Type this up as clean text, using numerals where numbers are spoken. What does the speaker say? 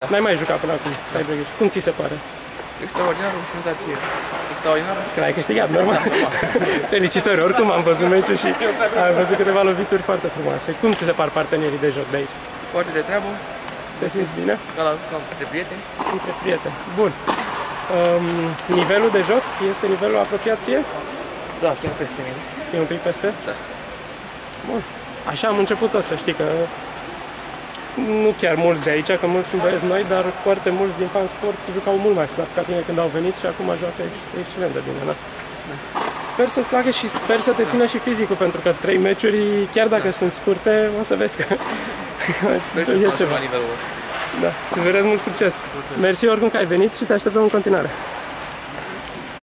N-ai mai jucat până acum, tiebreaker. Cum ți se pare? Extraordinar, o senzație extraordinară. Că ai câștigat, normal. Felicitări, oricum am văzut meciul și am văzut câteva lovituri foarte frumoase. Cum ți se par partenerii de joc de aici? Foarte de treabă. Te simți bine? Ca între prieteni. Între prieteni. Bun. Nivelul de joc este nivelul apropiat ție? Da, chiar peste mine. E un pic peste? Da. Bun. Așa am început tot, să știi că nu chiar mulți de aici, că mulți sunt băieți noi, dar foarte mulți din Fansport jucau mult mai slab ca tine când au venit și acum joacă excelent de bine, da? Sper să-ți placă și sper să te țină și fizicul, pentru că 3 meciuri, chiar dacă sunt scurte, o să vezi că Sper să ajung la nivelul lor. Da, să-ți urez mult succes! Mulțumesc. Mersi oricum că ai venit și te așteptăm în continuare!